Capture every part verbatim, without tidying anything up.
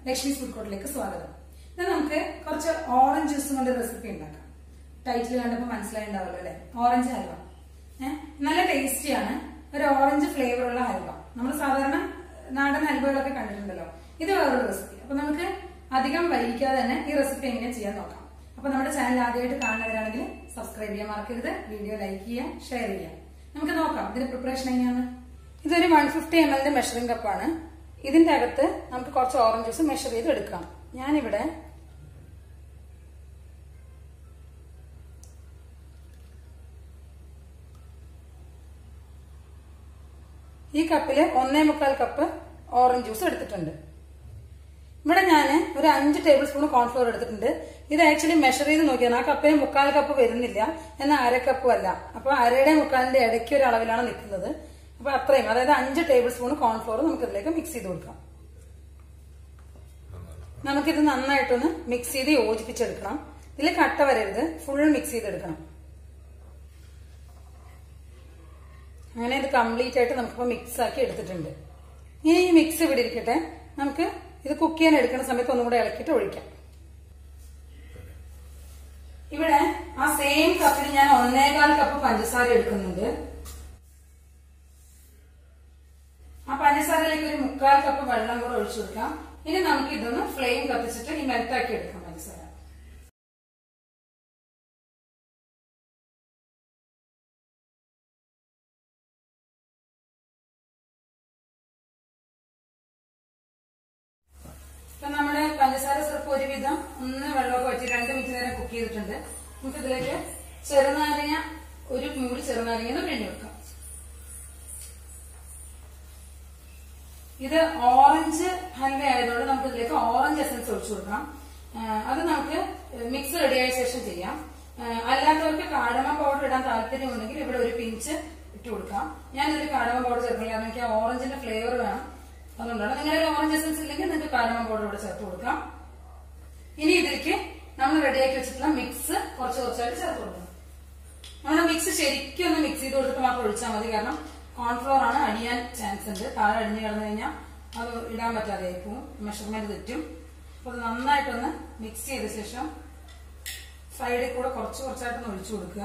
Lakshmi's food കോർട്ടിലേക്ക് സ്വാഗതം. ഇന്ന് നമുക്ക് കുറച്ച് ഓറഞ്ച് ജ്യൂസ് കൊണ്ട് റെസിപ്പി ഉണ്ടാക്കാം. ടൈറ്റിൽ കണ്ടപ്പോൾ മനസ്സിലായിണ്ടാവല്ലോ അല്ലെ? ഓറഞ്ച് ഹൽവ. ഏഹ് നല്ല ടേസ്റ്റിയാണ്. ഒരു ഓറഞ്ച് ഫ്ലേവർ ഉള്ള ഹൽവ. നമ്മൾ സാധാരണ നാടൻ ഹൽവകളൊക്കെ കണ്ടിട്ടുണ്ടല്ലോ. ഇത് വേറൊരു റെസിപ്പി. അപ്പൊ നമുക്ക് അധികം വൈകിക്കാതെ തന്നെ ഈ റെസിപ്പി എങ്ങനെ ചെയ്യാൻ നോക്കാം. അപ്പൊ നമ്മുടെ ചാനൽ ആദ്യമായിട്ട് കാണുന്നവരാണെങ്കിൽ സബ്സ്ക്രൈബ് ചെയ്യാൻ മറക്കരുത്. വീഡിയോ ലൈക്ക് ചെയ്യാം, ഷെയർ ചെയ്യാം. നമുക്ക് നോക്കാം ഇതിന്റെ പ്രിപ്പറേഷൻ എങ്ങനെയാണ്. ഇതൊരു വൺ ഫിഫ്റ്റി എം എല്ലിന്റെ മെഷറിംഗ് കപ്പാണ്. ഇതിന്റെ അകത്ത് നമുക്ക് കുറച്ച് ഓറഞ്ച് ജ്യൂസ് മെഷർ ചെയ്ത് എടുക്കാം. ഞാനിവിടെ ഈ കപ്പില് ഒന്നേ മുക്കാൽ കപ്പ് ഓറഞ്ച് ജ്യൂസ് എടുത്തിട്ടുണ്ട്. ഇവിടെ ഞാൻ ഒരു അഞ്ച് ടേബിൾ സ്പൂൺ കോൺഫ്ലോർ എടുത്തിട്ടുണ്ട്. ഇത് ആക്ച്വലി മെഷർ ചെയ്ത് നോക്കിയാണ്. ആ കപ്പിന് മുക്കാൽ കപ്പ് വരുന്നില്ല, എന്നാൽ അര കപ്പും അല്ല. അപ്പൊ അരയുടെ മുക്കാലിന്റെ ഇടയ്ക്ക് ഒരു അളവിലാണ് നിൽക്കുന്നത്. അപ്പൊ അത്രയും, അതായത് അഞ്ച് ടേബിൾ സ്പൂൺ കോൺഫ്ലോർ നമുക്ക് ഇതിലേക്ക് മിക്സ് ചെയ്ത് കൊടുക്കാം. നമുക്കിത് നന്നായിട്ടൊന്ന് മിക്സ് ചെയ്ത് യോജിപ്പിച്ചെടുക്കണം. ഇതിൽ കട്ട വരരുത്, ഫുൾ മിക്സ് ചെയ്തെടുക്കണം. അങ്ങനെ ഇത് കംപ്ലീറ്റ് ആയിട്ട് നമുക്കിപ്പോ മിക്സ് ആക്കി എടുത്തിട്ടുണ്ട്. ഇനി ഈ മിക്സ് ഇവിടെ ഇരിക്കട്ടെ. നമുക്ക് ഇത് കുക്ക് ചെയ്യാൻ എടുക്കുന്ന സമയത്ത് ഒന്നും കൂടെ ഇളക്കിയിട്ട് ഒഴിക്കാം. ഇവിടെ ആ സെയിം കപ്പിന് ഞാൻ ഒന്നേകാൽ കപ്പ് പഞ്ചസാര എടുക്കുന്നുണ്ട്. ആ പഞ്ചസാരയിലേക്ക് ഒരു മുക്കാൽ കപ്പ് വെള്ളം കൂടെ ഒഴിച്ചു കൊടുക്കാം. ഇനി നമുക്ക് ഇതൊന്ന് ഫ്ലെയിം കത്തിച്ചിട്ട് ഈ മെൽറ്റാക്കി എടുക്കാം പഞ്ചസാര. ഇപ്പൊ നമ്മുടെ പഞ്ചസാര സിറപ്പ് ഒരുവിധം ഒന്ന് വെള്ളമൊക്കെ വെച്ച് രണ്ട് മിനിറ്റ് നേരം കുക്ക് ചെയ്തിട്ടുണ്ട്. നമുക്ക് ഇതിലേക്ക് ചെറുനാരങ്ങ, ഒരു മൂടി ചെറുനാരങ്ങ ഒന്ന് പിഴിഞ്ഞു കൊടുക്കാം. ഇത് ഓറഞ്ച് ഹൽവ ആയതുകൊണ്ട് നമുക്ക് ഇതിലേക്ക് ഓറഞ്ച് എസൻസ് ഒഴിച്ചു കൊടുക്കാം. അത് നമുക്ക് മിക്സ് റെഡിയായ ശേഷം ചെയ്യാം. അല്ലാത്തവർക്ക് കാടമ പൗഡർ ഇടാൻ താല്പര്യം ഉണ്ടെങ്കിൽ ഇവിടെ ഒരു പിഞ്ച് ഇട്ട് കൊടുക്കാം. ഞാനിതിൽ കാടമ പൗഡർ ചേർക്കില്ല, കാരണം എനിക്ക് ആ ഓറഞ്ചിന്റെ ഫ്ലേവർ വേണം. അതുകൊണ്ടാണ്. നിങ്ങളുടെ ഓറഞ്ച് എസൻസ് ഇല്ലെങ്കിൽ നിങ്ങൾക്ക് കാടമ പൗഡർ ഇവിടെ ചേർത്ത് കൊടുക്കാം. ഇനി ഇതിലേക്ക് നമ്മൾ റെഡിയാക്കി വെച്ചിട്ടുള്ള മിക്സ് കുറച്ച് കുറച്ചായിട്ട് ചേർത്ത് കൊടുക്കണം. നമ്മുടെ മിക്സ് ശരിക്കും ഒന്ന് മിക്സ് ചെയ്ത് കൊടുത്തിട്ട് മാത്രം ഒഴിച്ചാൽ മതി. കാരണം കോൺഫ്ലോർ ആണ്, അടിയാൻ ചാൻസ് ഉണ്ട്. താഴെ അടിഞ്ഞു കിടന്നു കഴിഞ്ഞാൽ അത് ഇടാൻ പറ്റാതെ ആയിപ്പോവും, മെഷർമെന്റ് തെറ്റും. അപ്പൊ അത് നന്നായിട്ടൊന്ന് മിക്സ് ചെയ്ത ശേഷം സൈഡിൽ കൂടെ കുറച്ച് കുറച്ചായിട്ടൊന്ന് ഒഴിച്ചു കൊടുക്കുക.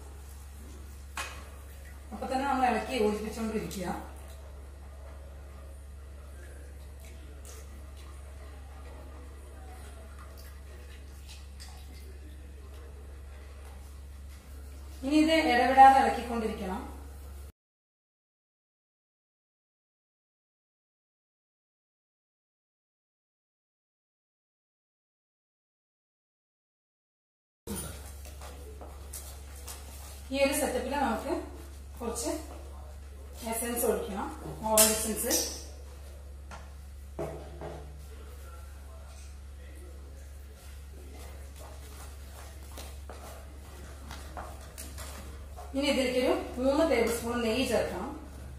അപ്പൊ തന്നെ നമ്മൾ ഇളക്കി യോജിപ്പിച്ചുകൊണ്ടിരിക്കുക. ഇനി ഇത് ഇടവിടാതെ ഇളക്കിക്കൊണ്ടിരിക്കണം. ഈ ഒരു സെറ്റപ്പിൽ നമുക്ക് കുറച്ച് എസൻസ് ഒഴിക്കണം, ഓറഞ്ച് എസൻസ്. ഇനി ഇതിലേക്കൊരു മൂന്ന് ടേബിൾ സ്പൂൺ നെയ്യ് ചേർക്കണം.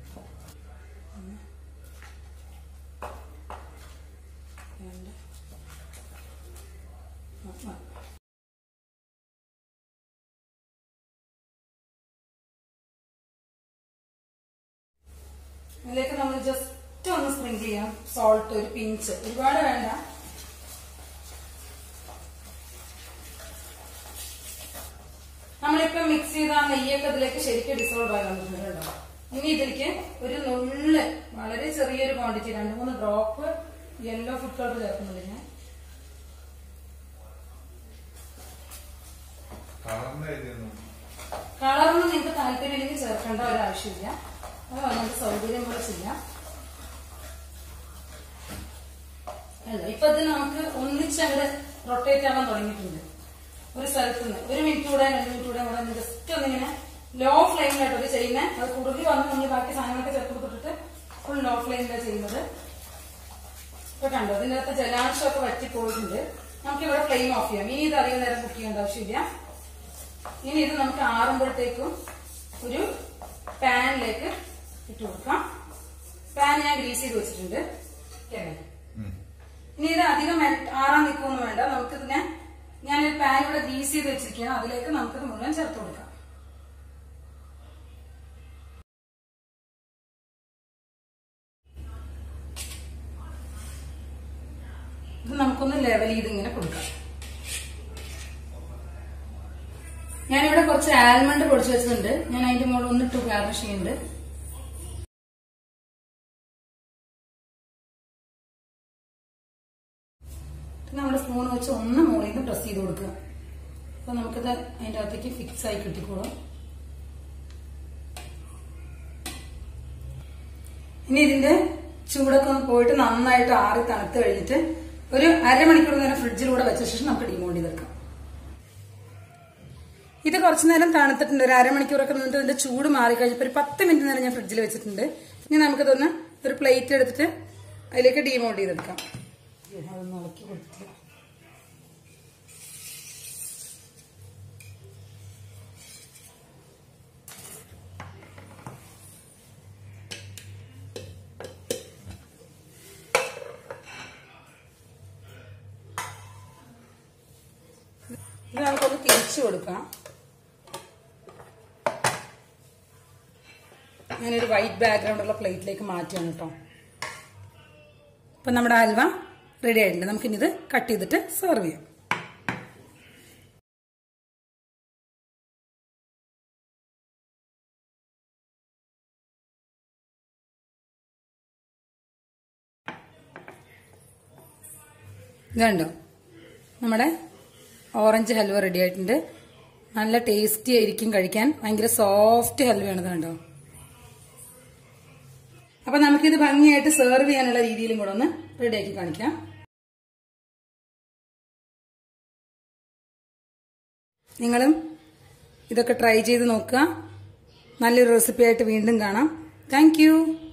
ഇതിലേക്ക് നമ്മൾ ജസ്റ്റ് ഒന്ന് സ്പ്രിങ്കിൾ ചെയ്യാം സോൾട്ട്, ഒരു പിഞ്ച്, ഒരുപാട് വേണ്ട. നമ്മളിപ്പോ മിക്സ് ചെയ്ത ആ നെയ്യൊക്കെ ഇതിലേക്ക് ശരിക്കും ഡിസോൾവ് ആയി വന്നിട്ടുണ്ടോ. ഇനി ഇതിലേക്ക് ഒരു നുള്ള്, വളരെ ചെറിയൊരു ക്വാണ്ടിറ്റി, രണ്ട് മൂന്ന് ഡ്രോപ്പ് യെല്ലോ ഫുഡ് കളർ ചേർക്കുന്നുണ്ട് ഞാൻ. കളറൊന്നും നിങ്ങൾക്ക് താല്പര്യമില്ലെങ്കിൽ ചേർക്കേണ്ട ഒരാവശ്യമില്ല. അത് നമുക്ക് സൗകര്യം പോലെ ചെയ്യാം. അല്ല, ഇപ്പൊ ഇത് നമുക്ക് ഒന്നിച്ച് അങ്ങോട്ട് റൊട്ടേറ്റ് ആവാൻ തുടങ്ങിയിട്ടുണ്ട്. ഒരു സ്ഥലത്ത് നിന്ന് ഒരു മിനിറ്റ് കൂടെ രണ്ട് മിനിറ്റ് കൂടെ കൂടെ ജസ്റ്റ് ഒന്നിങ്ങനെ ലോ ഫ്ലെയിമിലായിട്ട് അത് ചെയ്യുന്നത്. അത് കുറുകി വന്ന് നമ്മൾ ബാക്കി സാധനങ്ങളൊക്കെ ചേർത്ത് കൊടുത്തിട്ട് ഫുൾ ലോ ഫ്ലെയിമിലാണ് ചെയ്യുന്നത്. ഇപ്പൊ കണ്ടോ, ഇതിന്റെ അകത്ത് ജലാംശമൊക്കെ വറ്റിപ്പോയിട്ടുണ്ട്. നമുക്ക് ഇവിടെ ഫ്ലെയിം ഓഫ് ചെയ്യാം. ഇനി ഇത് അധികം നേരം കുക്ക് ചെയ്യേണ്ട ആവശ്യമില്ല. ഇനി ഇത് നമുക്ക് ആറുമ്പോഴത്തേക്കും ഒരു പാനിലേക്ക് ഇട്ട് കൊടുക്കാം. പാൻ ഞാൻ ഗ്രീസ് ചെയ്ത് വെച്ചിട്ടുണ്ട്. ഇനി ഇത് അധികം ആറാൻ നിൽക്കൊന്നും വേണ്ട. നമുക്കിതിനെ ഞാനൊരു പാൻ ഇവിടെ ഗ്രീസ് ചെയ്ത് വെച്ചിരിക്കുകയാണ്. അതിലേക്ക് നമുക്കിത് മുഴുവൻ ചേർത്ത് കൊടുക്കാം. ലെവൽ ചെയ്ത് ഇങ്ങനെ കൊടുക്കാം. ഞാനിവിടെ കുറച്ച് ആൽമണ്ട് പൊടിച്ചു വെച്ചിട്ടുണ്ട്. ഞാൻ അതിന്റെ മുകളിൽ ഒന്നിട്ട് ഗാർണിഷ് ചെയ്യുന്നുണ്ട്. നമ്മുടെ സ്പൂൺ വെച്ച് ഒന്ന് മുകളിൽ നിന്ന് പ്രസ് ചെയ്ത് കൊടുക്കുക. അപ്പൊ നമുക്കിത് അതിന്റെ അകത്തേക്ക് ഫിക്സ് ആയി കിട്ടിക്കോളും. ഇനി ഇതിന്റെ ചൂടൊക്കെ ഒന്ന് പോയിട്ട് നന്നായിട്ട് ആറി തണുത്ത് കഴിഞ്ഞിട്ട് ഒരു അരമണിക്കൂർ നേരം ഫ്രിഡ്ജിലൂടെ വെച്ച ശേഷം നമുക്ക് ഡിമോൾഡ് ചെയ്തെടുക്കാം. ഇത് കുറച്ചു നേരം തണുത്തിട്ടുണ്ട്. ഒരു അരമണിക്കൂറൊക്കെ നിന്നിട്ട് ഇതിന്റെ ചൂട് മാറിക്കഴിഞ്ഞപ്പോൾ ഒരു പത്ത് മിനിറ്റ് നേരം ഞാൻ ഫ്രിഡ്ജിൽ വെച്ചിട്ടുണ്ട്. ഇനി നമുക്കിതൊന്ന് ഒരു പ്ലേറ്റ് എടുത്തിട്ട് അതിലേക്ക് ഡിമോൾഡ് ചെയ്തെടുക്കാം. അതൊന്ന് ഇളക്കി കൊടുത്തില്ല. ഇത് നമുക്കൊന്ന് തിരിച്ചു കൊടുക്കാം. ഞാനൊരു വൈറ്റ് ബാക്ക്ഗ്രൗണ്ട് ഉള്ള പ്ലേറ്റിലേക്ക് മാറ്റിയാണ് കേട്ടോ. അപ്പൊ നമ്മുടെ ഹൽവ റെഡി ആയിട്ടുണ്ട്. നമുക്കിനി ഇത് കട്ട് ചെയ്തിട്ട് സെർവ് ചെയ്യാം. ഇതുണ്ടോ നമ്മുടെ ഓറഞ്ച് ഹൽവ റെഡി ആയിട്ടുണ്ട്. നല്ല ടേസ്റ്റി ആയിരിക്കും കഴിക്കാൻ. ഭയങ്കര സോഫ്റ്റ് ഹൽവയാണ്. കണ്ടോ. അപ്പൊ നമുക്കിത് ഭംഗിയായിട്ട് സെർവ് ചെയ്യാനുള്ള രീതിയിലും കൂടെ ഒന്ന് റെഡിയാക്കി കാണിക്കാം. നിങ്ങളും ഇതൊക്കെ ട്രൈ ചെയ്ത് നോക്കുക. നല്ലൊരു റെസിപ്പി ആയിട്ട് വീണ്ടും കാണാം. Thank U.